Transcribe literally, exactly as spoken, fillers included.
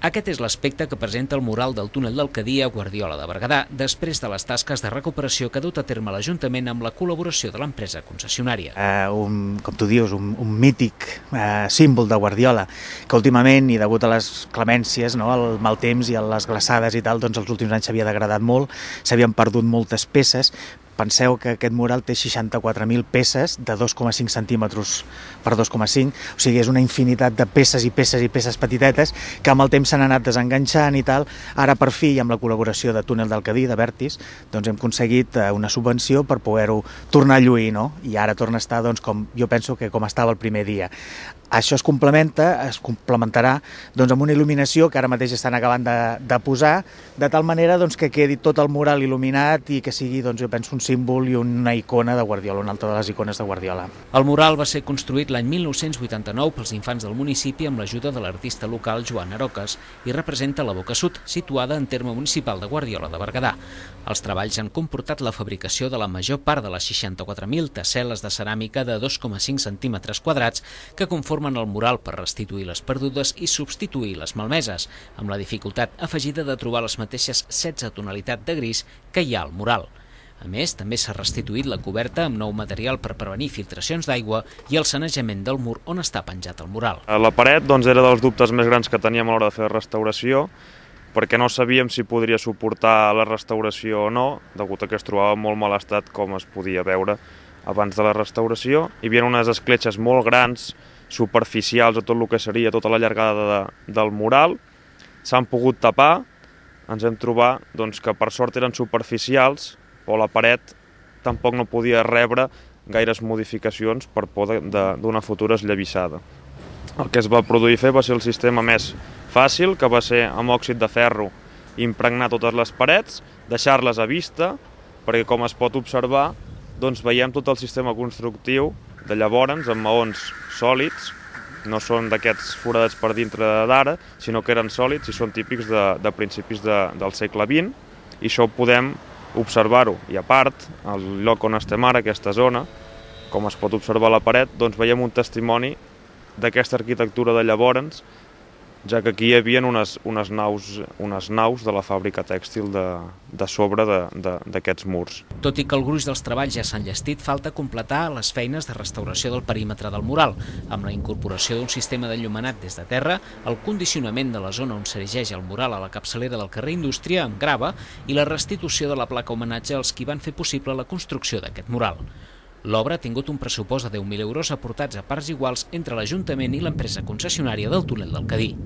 Aquest és l'aspecte que presenta el mural del túnel del Cadí a Guardiola de Berguedà, després de les tasques de recuperació que ha dut a terme l'Ajuntament amb la col·laboració de l'empresa concessionària. Eh, un, com tu dius, un, un mític eh, símbol de Guardiola, que últimament, i degut a les clemències, no, al mal temps i a les glaçades i tal, doncs els últims anys s'havia degradat molt, s'havien perdut moltes peces. Penseu que aquest mural té seixanta-quatre mil peces de dos coma cinc centímetres per dos coma cinc, o sigui, és una infinitat de peces i peces i peces petitetes que amb el temps s'han anat desenganxant i tal. Ara, per fi, amb la col·laboració de Túnel del Cadí, de Vertis, doncs hem aconseguit una subvenció per poder-ho tornar a lluir, no? I ara torna a estar, doncs, com jo penso que com estava el primer dia. Això es complementa, es complementarà doncs, amb una il·luminació que ara mateix estan acabant de, de posar, de tal manera doncs, que quedi tot el mural il·luminat i que sigui, doncs, jo penso, un símbol i una icona de Guardiola, una altra de les icones de Guardiola. El mural va ser construït l'any mil nou-cents vuitanta-nou pels infants del municipi amb l'ajuda de l'artista local Joan Aroques i representa la Boca Sud, situada en terme municipal de Guardiola de Berguedà. Els treballs han comportat la fabricació de la major part de les seixanta-quatre mil tessel·les de ceràmica de dos coma cinc centímetres quadrats que conformen el mural per restituir les perdudes i substituir les malmeses, amb la dificultat afegida de trobar les mateixes setze tonalitats de gris que hi ha al mural. A més, també s'ha restituït la coberta amb nou material per prevenir filtracions d'aigua i el sanejament del mur on està penjat el mural. La paret doncs, era dels dubtes més grans que teníem a l'hora de fer restauració, perquè no sabíem si podria suportar la restauració o no, degut a que es trobava en molt mal estat com es podia veure abans de la restauració. Hi havia unes escletxes molt grans, superficials a tot el que seria tota la llargada de, del mural. S'han pogut tapar, ens hem trobat doncs, que per sort eren superficials, però la paret tampoc no podia rebre gaires modificacions per por d'una futura esllavissada. El que es va produir fer va ser el sistema més fàcil, que va ser amb òxid de ferro impregnar totes les parets, deixar-les a vista, perquè com es pot observar, doncs veiem tot el sistema constructiu de llavors amb maons sòlids, no són d'aquests foradats per dintre d'ara, sinó que eren sòlids i són típics de, de principis de, del segle vint, i això ho podem observar-ho. I a part, al lloc on estem ara, aquesta zona, com es pot observar a la paret, doncs veiem un testimoni d'aquesta arquitectura de llavors, ja que aquí hi havia unes, unes, naus, unes naus de la fàbrica tèxtil de, de sobre d'aquests murs. Tot i que el gruix dels treballs ja s'han llestit, falta completar les feines de restauració del perímetre del mural, amb la incorporació d'un sistema d'enllumenat des de terra, el condicionament de la zona on s'erigeix el mural a la capçalera del carrer Indústria amb grava i la restitució de la placa homenatge als qui van fer possible la construcció d'aquest mural. L'obra ha tingut un pressupost de deu mil euros aportats a parts iguals entre l'Ajuntament i l'empresa concessionària del túnel del Cadí.